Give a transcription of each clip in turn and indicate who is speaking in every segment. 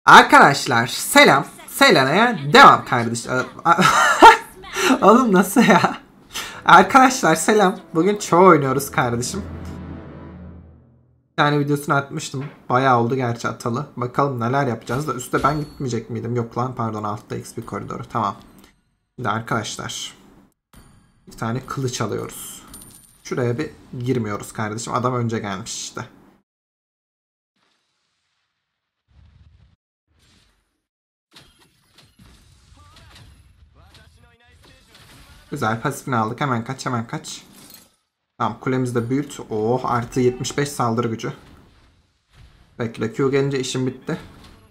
Speaker 1: Arkadaşlar selam. Selena'ya devam kardeş. Oğlum nasıl ya? Arkadaşlar selam. Bugün çoğu oynuyoruz kardeşim. Bir tane videosunu atmıştım. Bayağı oldu gerçi atalı. Bakalım neler yapacağız da üstte ben gitmeyecek miydim? Yok lan pardon, altta XP koridoru. Tamam. Şimdi arkadaşlar. Bir tane kılıç alıyoruz. Şuraya bir girmiyoruz kardeşim. Adam önce gelmiş işte. Güzel, pasifini aldık. Hemen kaç, hemen kaç. Tamam, kulemizi de büyüt. Oh, artı 75 saldırı gücü. Bekle, Q gelince işim bitti.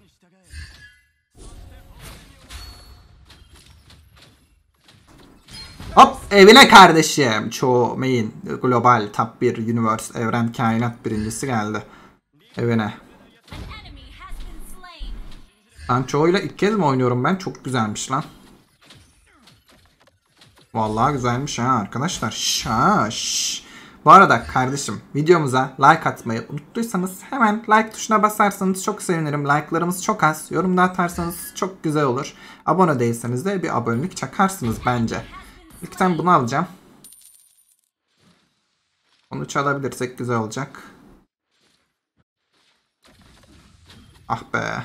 Speaker 1: Hop, evine kardeşim. Çoğu main global top 1 universe evren kainat birincisi geldi. Evine. Lan çoğuyla ilk kez mi oynuyorum ben? Çok güzelmiş lan. Vallahi güzelmiş ha arkadaşlar. Şaş. Bu arada kardeşim, videomuza like atmayı unuttuysanız hemen like tuşuna basarsanız çok sevinirim. Like'larımız çok az. Yorumda atarsanız çok güzel olur. Abone değilseniz de bir abonelik çakarsınız bence. İlkten bunu alacağım. Onu çalabilirsek güzel olacak. Ah be.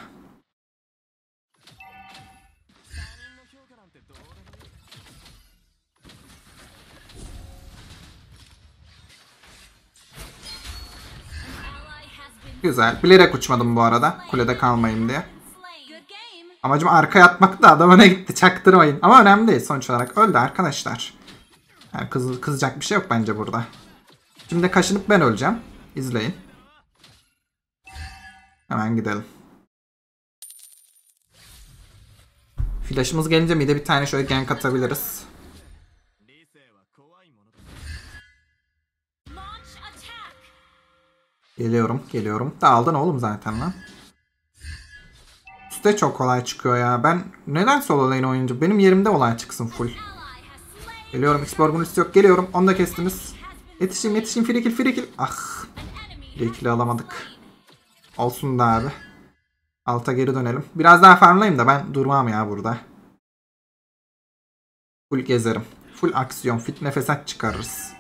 Speaker 1: Güzel. Bilerek uçmadım bu arada. Kulede kalmayayım diye. Amacım arkaya atmak da adam öne gitti. Çaktırmayın. Ama önemli değil. Sonuç olarak öldü arkadaşlar. Yani kızacak bir şey yok bence burada. Şimdi kaşınıp ben öleceğim. İzleyin. Hemen gidelim. Flash'ımız gelince mid'e bir tane şöyle gank atabiliriz. Geliyorum, geliyorum. Dağıldın oğlum zaten lan. Üste çok kolay çıkıyor ya. Ben neden solo lane oyuncu? Benim yerimde olay çıksın full. Geliyorum, X-Borg'un üstü yok. Geliyorum, onu da kestiniz. Yetişeyim, yetişeyim. Free kill, free kill. Ah. Free kill alamadık. Olsun da abi. Alta geri dönelim. Biraz daha farmlayayım da ben durmam ya burada. Full gezerim. Full aksiyon. Fit nefesat çıkarırız.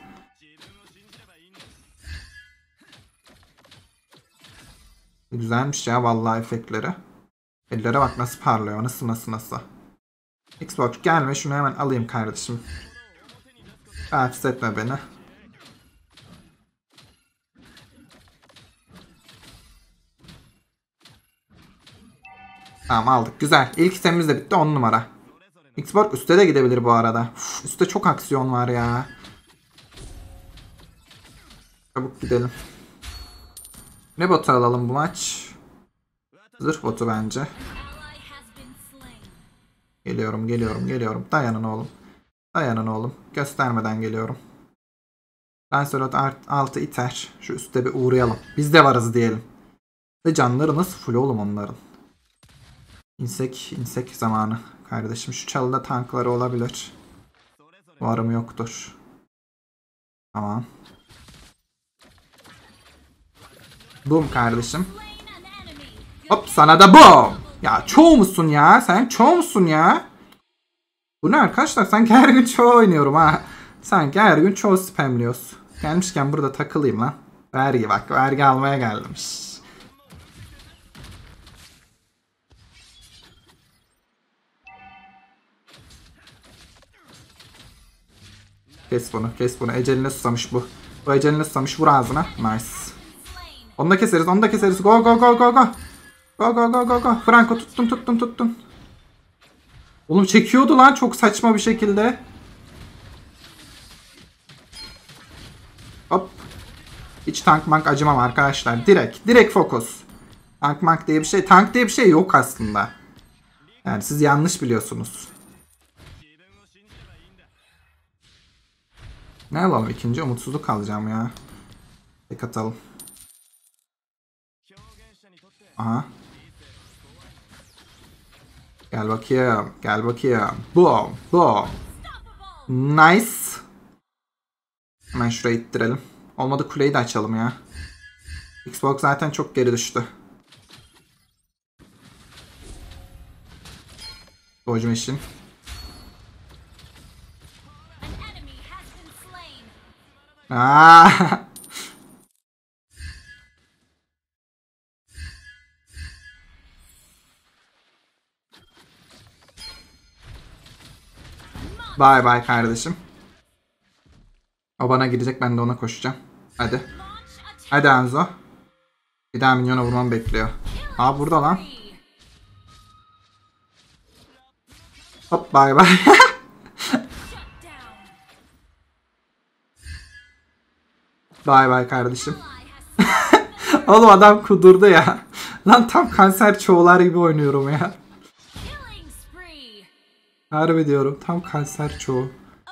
Speaker 1: Güzelmiş ya vallahi efektleri. Ellere bak nasıl parlıyor. Nasıl. Xbox gelme, şunu hemen alayım kardeşim. Rahatsız etme beni. Tamam, aldık. Güzel. İlk itemimiz de bitti. 10 numara. Xbox üstte de gidebilir bu arada. Uf, üstte çok aksiyon var ya. Çabuk gidelim. Ne botu alalım bu maç? Zırh botu bence. Geliyorum. Dayanın oğlum. Göstermeden geliyorum. Lancelot 6 iter. Şu üstte bir uğrayalım. Biz de varız diyelim. Ve canları nasıl full oğlum onların. İnsek zamanı. Kardeşim şu çalıda tankları olabilir. Varım yoktur. Tamam. Boom kardeşim. Hop, sana da boom. Ya çoğu musun ya? Sen çoğu musun ya? Bu ne arkadaşlar? Sanki her gün çoğu oynuyorum ha. Sanki her gün çoğu spamliyoruz. Gelmişken burada takılayım lan. Vergi bak. Vergi almaya geldim. Kes bunu. Eceline susamış bu. Bu eceline susamış. Vur ağzına. Nice. Onu da keseriz. Go. Go. Franco tuttum. Oğlum çekiyordu lan çok saçma bir şekilde. Hop. Hiç tank mank acımam arkadaşlar. Direkt fokus. Tank diye bir şey yok aslında. Yani siz yanlış biliyorsunuz. Ne alalım ikinci? Umutsuzluk alacağım ya. Tek atalım. Aha. Gel bakayım. Boom. Nice. Hemen şuraya ittirelim. Olmadı kuleyi de açalım ya. Xbox zaten çok geri düştü. Doge Machine. Aa. Bye bye kardeşim. O bana gidecek, ben de ona koşacağım. Hadi. Hadi Enzo. Bir daha minyona vurmam bekliyor. Aa burada lan. Hop bye bye. Bye bye kardeşim. Oğlum adam kudurdu ya. Lan tam kanser çoğular gibi oynuyorum ya. Harbi diyorum, tam kanser çoğu.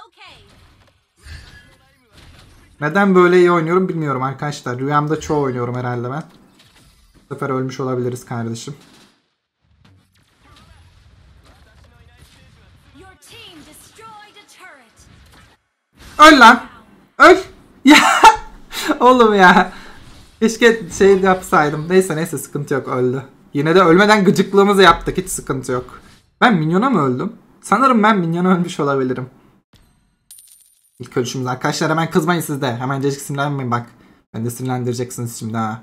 Speaker 1: Neden böyle iyi oynuyorum bilmiyorum arkadaşlar. Rüyamda çoğu oynuyorum herhalde ben. Bu sefer ölmüş olabiliriz kardeşim. Öl lan. Öl. Ya. Oğlum ya. Keşke şey yapsaydım. Neyse sıkıntı yok, öldü. Yine de ölmeden gıcıklığımızı yaptık. Hiç sıkıntı yok. Ben minyona mı öldüm? Sanırım ben minyona ölmüş olabilirim. İlk ölüşümüz arkadaşlar, hemen kızmayın siz de. Hemen cacık sinirlenmeyin bak. Ben de sinirlendireceksiniz şimdi ha.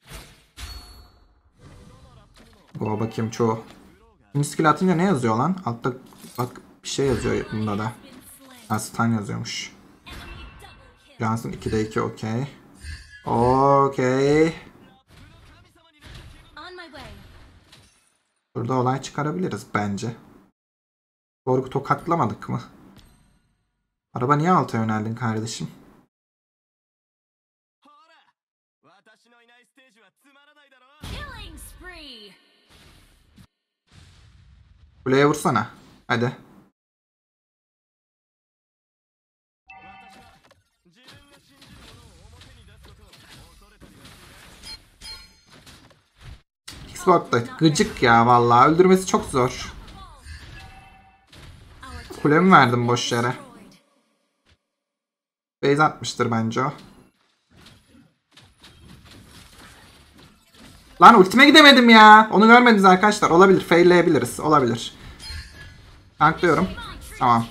Speaker 1: Oo bakayım çoğu. Şimdi skill atınca ne yazıyor lan? Altta bak bir şey yazıyor bunda da. Ha, stun yazıyormuş. Johnson 2'de 2 okey. Okey. Burada olay çıkarabiliriz bence. Doğru tokatlamadık mı? Araba niye alta yöneldin kardeşim? Kuleye vursana. Hadi. Xbox'ta gıcık ya vallahi, öldürmesi çok zor. Kulemi verdim boş yere. Base atmıştır bence o. Lan ultime gidemedim ya. Onu görmediniz arkadaşlar. Olabilir. Failleyebiliriz. Olabilir. Tanklıyorum. Tamam.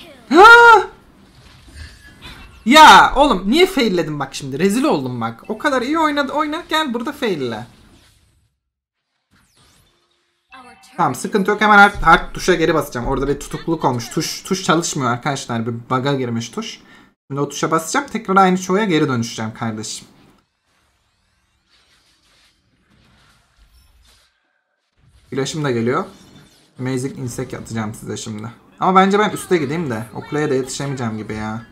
Speaker 1: Ya oğlum niye failledim bak şimdi. Rezil oldum bak. O kadar iyi oynadı. Oyna gel burada faille. Tamam sıkıntı yok. Hemen hard tuşa geri basacağım. Orada bir tutukluk olmuş. Tuş çalışmıyor arkadaşlar. Bir bug'a girmiş tuş. Şimdi o tuşa basacağım. Tekrar aynı çoğuya geri dönüşeceğim kardeşim. Flash'ım da geliyor. Amazing Insect atacağım size şimdi. Ama bence ben üste gideyim de. O kuleye de yetişemeyeceğim gibi ya.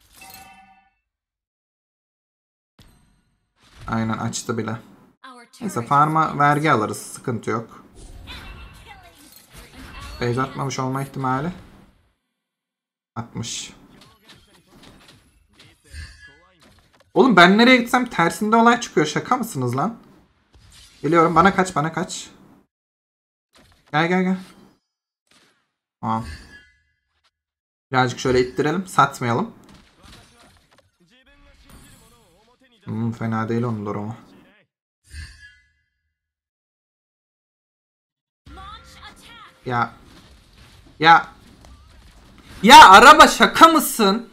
Speaker 1: Aynen açtı bile. Neyse farm'a vergi alırız. Sıkıntı yok. Base atmamış olma ihtimali. Atmış. Oğlum ben nereye gitsem tersinde olay çıkıyor. Şaka mısınız lan? Geliyorum. Bana kaç, bana kaç. Gel. Tamam. Birazcık şöyle ittirelim. Satmayalım. Fena değil onun durumu. Ya. Ya araba şaka mısın?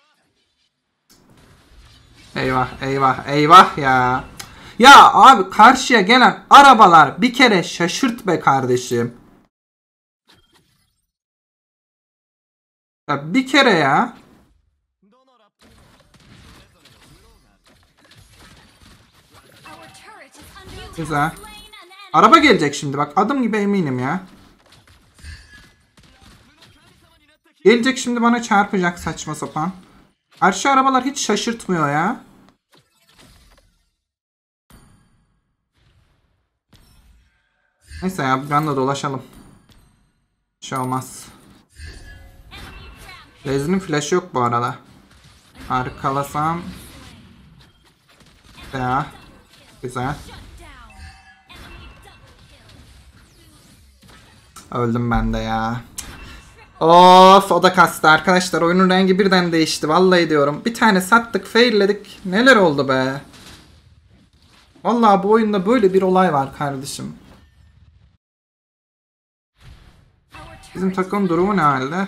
Speaker 1: Eyvah ya. Ya abi karşıya gelen arabalar bir kere şaşırt be kardeşim. Ya bir kere ya. Güzel. Araba gelecek şimdi bak, adım gibi eminim ya. Gelecek şimdi bana çarpacak saçma sapan. Karşı arabalar hiç şaşırtmıyor ya. Neyse ya ben de dolaşalım. Bir şey olmaz. Lezi'nin flash'ı yok bu arada. Arkalasam. Ya. Güzel. Öldüm ben de ya. Of o da kastı arkadaşlar. Oyunun rengi birden değişti. Vallahi diyorum. Bir tane sattık, failledik. Neler oldu be. Vallahi bu oyunda böyle bir olay var kardeşim. Bizim takım durumu ne halde?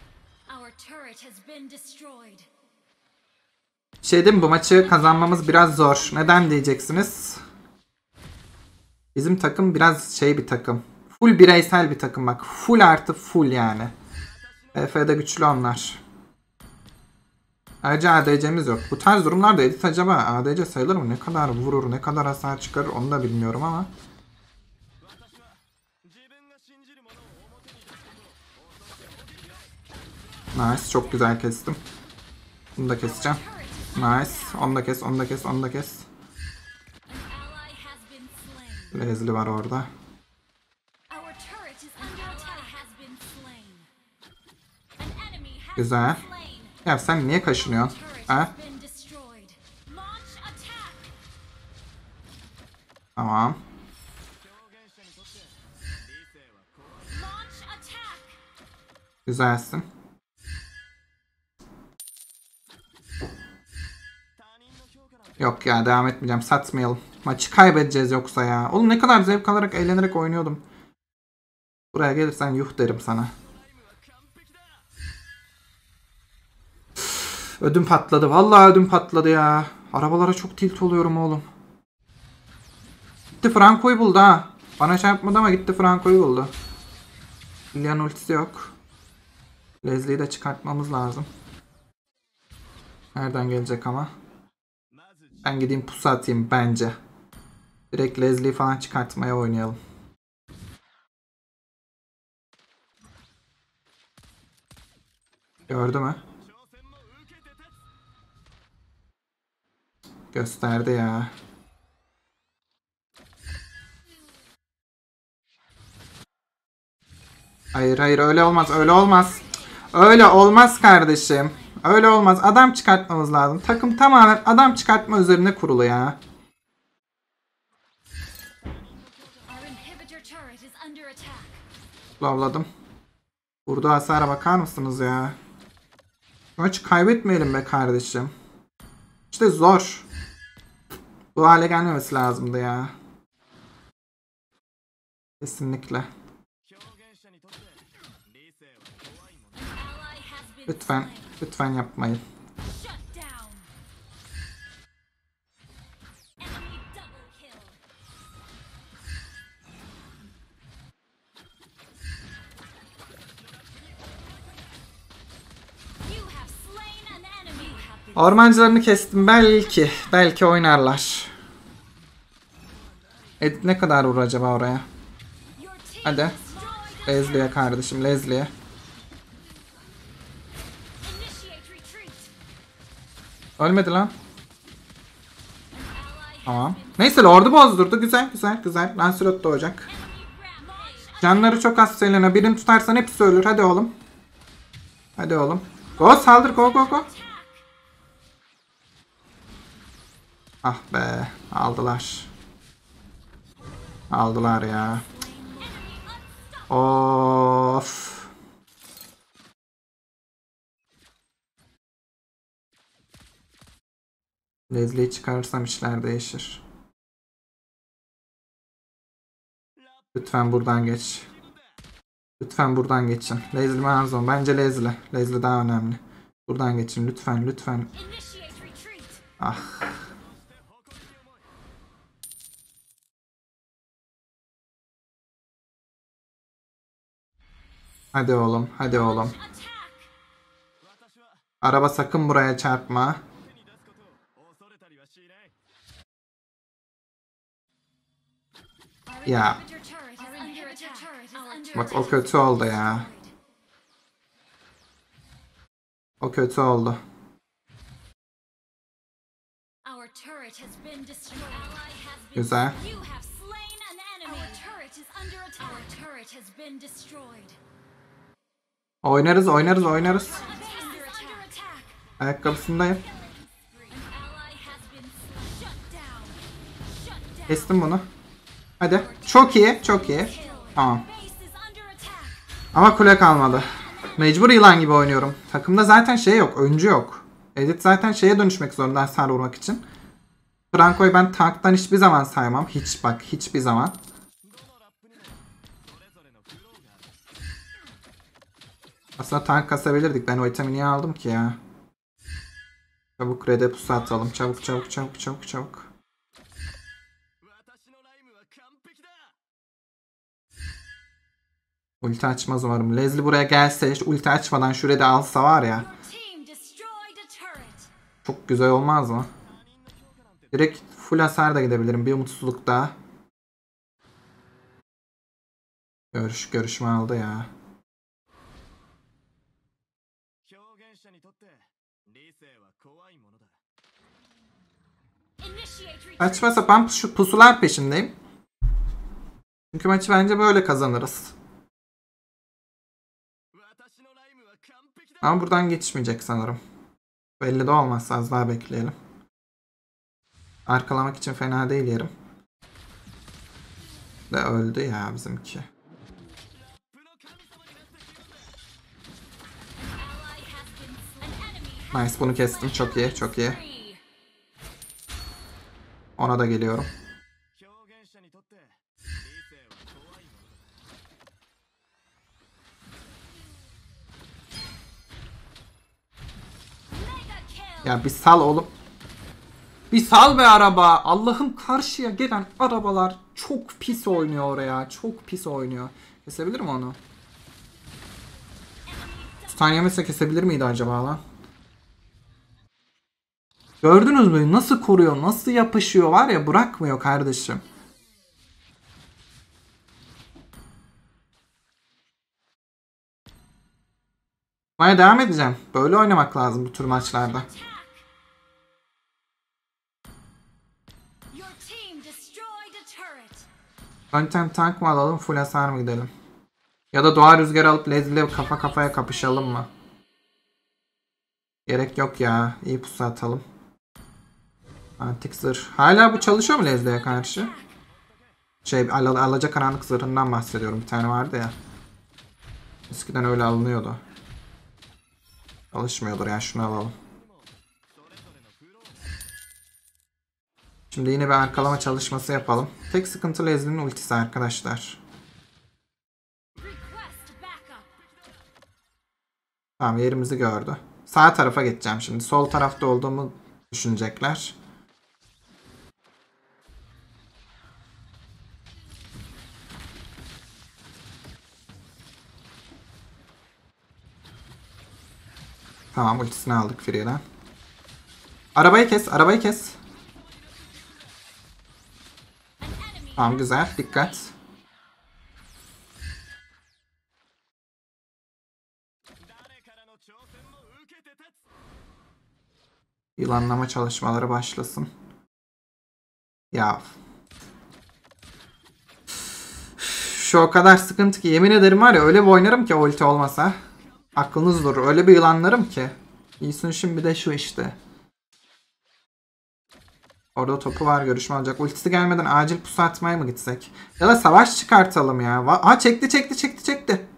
Speaker 1: Şey değil mi, bu maçı kazanmamız biraz zor. Neden diyeceksiniz? Bizim takım biraz şey bir takım. Full bireysel bir takım bak. Full artı full yani. EF'de güçlü onlar. Ayrıca ADC'miz yok. Bu tarz durumlarda Edit acaba ADC sayılır mı? Ne kadar vurur, ne kadar hasar çıkarır onu da bilmiyorum ama. Nice, çok güzel kestim. Bunu da keseceğim. Nice, onu da kes, onu da kes, onu da kes. Leslie var orada. Güzel. Ya sen niye kaşınıyorsun? Ha? Tamam. Güzelsin. Yok ya, devam etmeyeceğim. Satmayalım. Maçı kaybedeceğiz yoksa ya. Oğlum ne kadar zevk alarak, eğlenerek oynuyordum. Buraya gelirsen yuh derim sana. Ödüm patladı. Vallahi ödüm patladı ya. Arabalara çok tilt oluyorum oğlum. Gitti Franco'yu buldu ha. Bana çarpmadı ama gitti Franco'yu buldu. Lilian ultisi yok. Leslie'yi de çıkartmamız lazım. Nereden gelecek ama? Ben gideyim pusu atayım bence. Direkt Leslie'yi falan çıkartmaya oynayalım. Gördü mü? Gösterdi ya. Hayır hayır, öyle olmaz, öyle olmaz. Öyle olmaz kardeşim. Öyle olmaz. Adam çıkartmamız lazım. Takım tamamen adam çıkartma üzerine kurulu ya. Lovladım. Vurduğu hasara bakar mısınız ya? Maçı kaybetmeyelim be kardeşim. İşte zor. Bu hale gelmemesi lazımdı ya. Kesinlikle. Lütfen, lütfen yapmayın. Ormancılarını kestim. Belki oynarlar. Edit ne kadar vurur acaba oraya? Hadi. Leslie'ye kardeşim, Leslie'ye. Ölmedi lan. Tamam. Neyse, Lord'u bozdurdu. Güzel güzel güzel. Lancelot doğacak. Canları çok az Selena. Birini tutarsan hepsi ölür. Hadi oğlum. Hadi oğlum. Go, saldır, go go go. Ah be. Aldılar. Aldılar ya. Of. Leslie'yi çıkarırsam işler değişir. Lütfen buradan geç. Lütfen buradan geçin. Leslie Manzon. Bence Leslie. Leslie daha önemli. Buradan geçin. Lütfen lütfen. Ah. Hadi oğlum. Hadi oğlum. Araba sakın buraya çarpma. Ya. Bak o kötü oldu ya. O kötü oldu. Güzel. Oynarız oynarız oynarız. Ayakkabısındayım. Kestim bunu. Hadi. Çok iyi. Çok iyi. Tamam. Ama kule kalmadı. Mecbur yılan gibi oynuyorum. Takımda zaten şey yok. Öncü yok. Edit zaten şeye dönüşmek zorunda hasar vurmak için. Franco'yu ben tanktan hiçbir zaman saymam. Hiç bak. Hiçbir zaman. Aslında tank kasabilirdik. Ben o itemi niye aldım ki ya? Çabuk red'e pusu atalım. Çabuk çabuk çabuk çabuk çabuk. Ulti açmaz umarım. Leslie buraya gelse, hiç ulti açmadan şu red'i alsa var ya. Çok güzel olmaz mı? Direkt full hasar da gidebilirim. Bir umutsuzluk daha. Görüşme aldı ya. Saçma sapan pusular peşindeyim. Çünkü maçı bence böyle kazanırız. Ama buradan geçmeyecek sanırım. Belli de olmaz. Az daha bekleyelim. Arkalamak için fena değil yerim. De öldü ya bizimki. Nice, bunu kestim. Çok iyi, çok iyi. Ona da geliyorum. Ya bir sal oğlum. Bir sal be araba. Allah'ım, karşıya gelen arabalar çok pis oynuyor oraya. Çok pis oynuyor. Kesebilir mi onu? Stun yemese kesebilir miydi acaba lan? Gördünüz mü? Nasıl koruyor? Nasıl yapışıyor? Var ya, bırakmıyor kardeşim. Oynamaya devam edeceğim. Böyle oynamak lazım bu tür maçlarda. Öntem tank mı alalım, full hasar mı gidelim? Ya da doğa rüzgarı alıp Leslie'yle kafa kafaya kapışalım mı? Gerek yok ya. İyi pusu atalım. Antik zırh. Hala bu çalışıyor mu Leslie'ye karşı? Alacakaranlık zırhından bahsediyorum. Bir tane vardı ya. Eskiden öyle alınıyordu. Çalışmıyordur ya, şunu alalım. Şimdi yine bir arkalama çalışması yapalım. Tek sıkıntı Leslie'nin ultisi arkadaşlar. Tamam, yerimizi gördü. Sağ tarafa geçeceğim şimdi. Sol tarafta olduğumu düşünecekler. Tamam, ultisini aldık Free'den. Arabayı kes, arabayı kes. Tamam, güzel. Dikkat. Yılanlama çalışmaları başlasın. Ya. Şu o kadar sıkıntı ki, yemin ederim var ya, öyle bir oynarım ki ulti olmasa. Aklınız durur. Öyle bir yılanlarım ki. İyisin şimdi de şu işte. Orada topu var, görüşme alacak. Ultisi gelmeden acil pusu atmaya mı gitsek? Ya da savaş çıkartalım ya. Aa, çekti.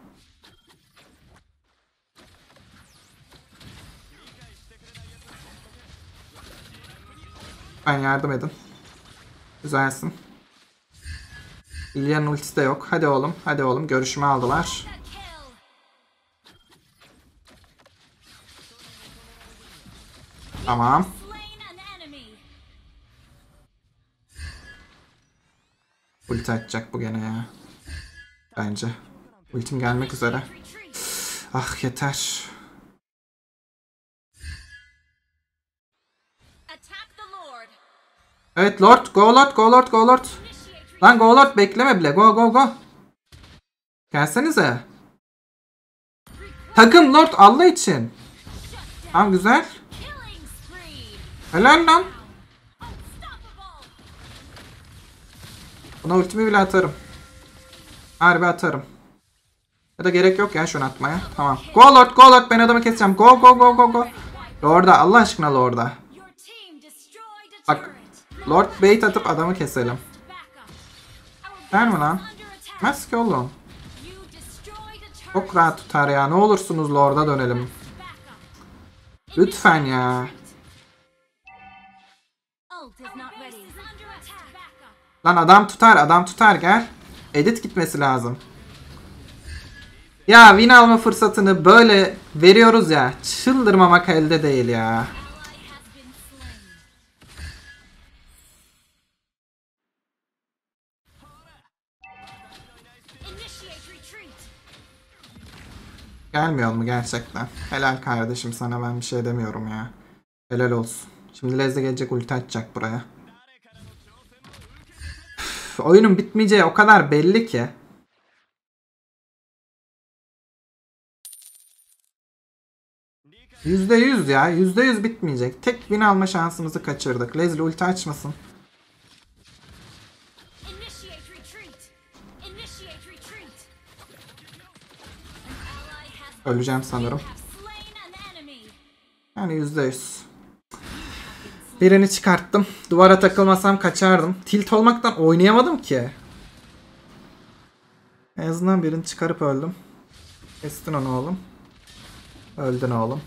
Speaker 1: Ben yardım edin. Güzelsin. İlyan'ın ultisi de yok. Hadi oğlum. Görüşme aldılar. Tamam. Ulti atacak bu gene ya. Bence. Ultim gelmek üzere. Ah, yeter. Evet Lord. Go Lord. Lan go Lord, bekleme bile. Go. Gelsenize. Takım Lord, Allah için. Tamam, güzel. Helal lan. Buna ultimi bile atarım. Harbi atarım. Ya da gerek yok ya şunu atmaya. Tamam. Go Lord, ben adamı keseceğim. Go. Lord'a, Allah aşkına Lord'a. Bak, Lord bait atıp adamı keselim. Der mi lan? Maske oğlum. Çok rahat tutar ya. Ne olursunuz Lord'a dönelim. Lütfen ya. Lan adam tutar gel. Edit gitmesi lazım. Ya win alma fırsatını böyle veriyoruz ya. Çıldırmamak elde değil ya. Gelmiyor mu gerçekten? Helal kardeşim, sana ben bir şey demiyorum ya. Helal olsun. Şimdi Lezde gelecek, ulti atacak buraya. Üf, oyunun bitmeyeceği o kadar belli ki. %100 ya. %100 bitmeyecek. Tek win alma şansımızı kaçırdık. Leslie ulti açmasın. Öleceğim sanırım. Yani %100. Birini çıkarttım. Duvara takılmasam kaçardım. Tilt olmaktan oynayamadım ki. En azından birini çıkarıp öldüm. Kestin onu oğlum. Öldün oğlum.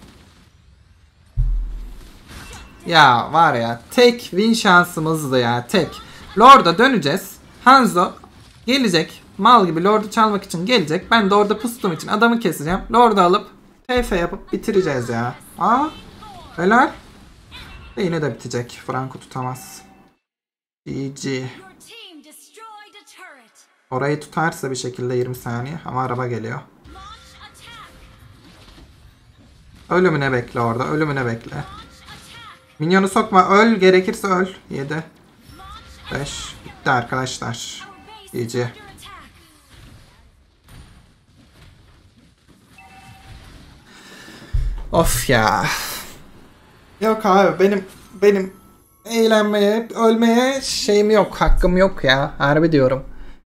Speaker 1: Ya var ya, tek win şansımızdı ya, tek. Lord'a döneceğiz. Hanzo gelecek. Mal gibi Lord'u çalmak için gelecek. Ben de orada pustum için adamı keseceğim. Lord'u alıp TF yapıp bitireceğiz ya. Aa, helal. Ve yine de bitecek. Franco tutamaz. GG. Orayı tutarsa bir şekilde 20 saniye. Ama araba geliyor. Ölümüne bekle orada. Ölümüne bekle. Minyonu sokma. Öl. Gerekirse öl. 7. 5. Bitti arkadaşlar. GG. Of ya. Yok abi, benim eğlenmeye, ölmeye şeyim yok. Hakkım yok ya. Harbi diyorum.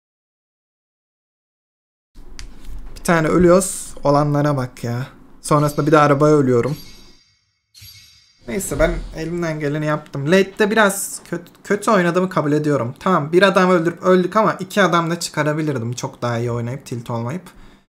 Speaker 1: Bir tane ölüyoruz. Olanlara bak ya. Sonrasında bir de arabaya ölüyorum. Neyse, ben elimden geleni yaptım. Late'de biraz kötü oynadığımı kabul ediyorum. Tamam, bir adam öldürüp öldük ama 2 adam da çıkarabilirdim. Çok daha iyi oynayıp tilt olmayıp.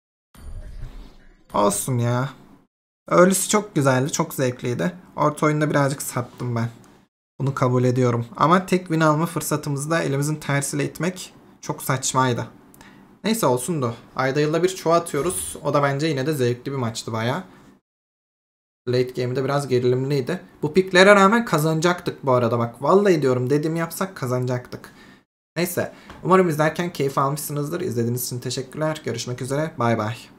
Speaker 1: Olsun ya. Early'si çok güzeldi. Çok zevkliydi. Orta oyunda birazcık sattım ben. Bunu kabul ediyorum. Ama tek win alma fırsatımızı da elimizin tersiyle itmek çok saçmaydı. Neyse, olsun da. Ayda yılda bir çoğu atıyoruz. O da bence yine de zevkli bir maçtı baya. Late game'de biraz gerilimliydi. Bu piklere rağmen kazanacaktık bu arada bak. Vallahi diyorum, dediğimi yapsak kazanacaktık. Neyse. Umarım izlerken keyif almışsınızdır. İzlediğiniz için teşekkürler. Görüşmek üzere. Bay bay.